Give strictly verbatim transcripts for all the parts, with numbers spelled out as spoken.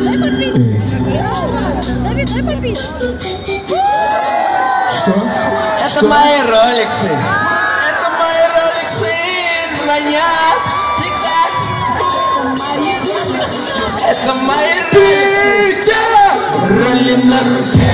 дай попить. Давид, дай попить. Что? Это Что? мои роликсы. Это мои роликсы. Звонят. Тик-так. Это мои роликсы. Роли на руке.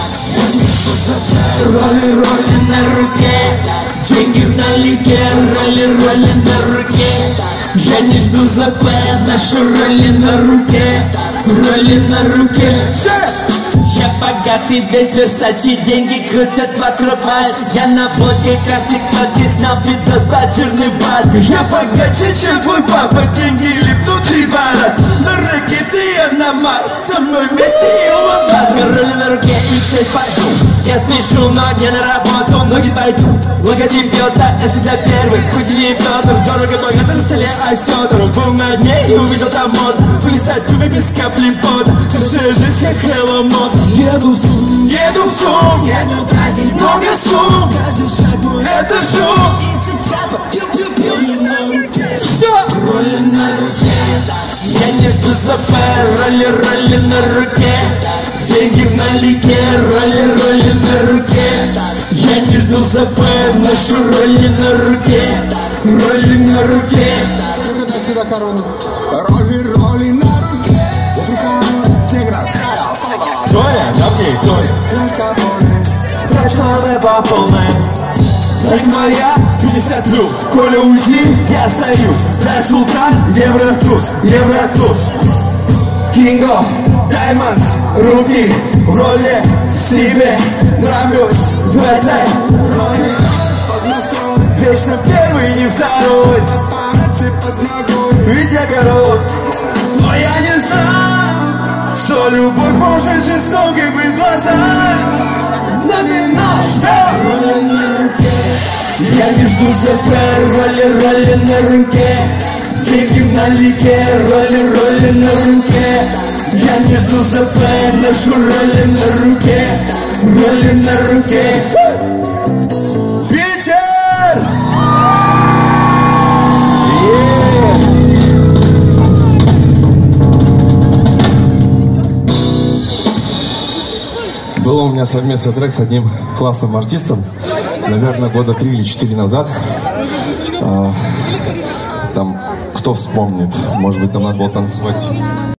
Роли, роли на руке. Деньги в налике. Роли, роли на руке. Я не жду ЗП. Наши роли на руке. Роли на руке. Я богатый, весь Версачи, деньги крутят вокруг пальц. Я на водке, как тик-токе, снял видос под жирный бас. Я богаче, чем твой папа, деньги липнут и два раз. На ракеты я на Марс, со мной вместе Илон Маск. Роли на руке и честь пойду. Я спешу, но не на работу, ноги пойду. Логотип Йота, это для первых. Хоть и не Петр, дорого богато на столе осетр. Был на дне и увидел там мод. Вылезать трубы без капли пота. Хорошая жизнь, как Хэлло Мод. Еду в ЦУМ, еду в ЦУМ, еду тратить много сумм. Каждый шаг мой, это шум. И чапа, пью-пью-пью, на руке. Что? Роли на руке. Я не жду ЗП, роли, роли на руке. Деньги в налике, роли, роли на руке. Я не жду ЗП, ношу роли на руке. Роли на руке. Передай сюда корону. Роли, роли на руке. Вот руками все играют. Толя, окей, Толя. Прошлое по полной. Так моя пятьдесят плюс. Коля уйди, я остаюсь. Да, султан, Евротуз, Евротуз. King of Diamonds, руки в роли себе. Нравлюсь в этой роли. Вечно первый, не второй. Ведь я король. Но я не знал, что любовь может жестокой быть глаза. Номинал, что? Роли на руке. Я не жду ЗП, роли, роли на руке. Деньги в налике, роли, роли на руке. Я не жду ЗП, ношу роли на руке. Роли на руке. Питер! Был у меня совместный трек с одним классным артистом, наверное, года три или четыре назад. Там, кто вспомнит, может быть, там надо было танцевать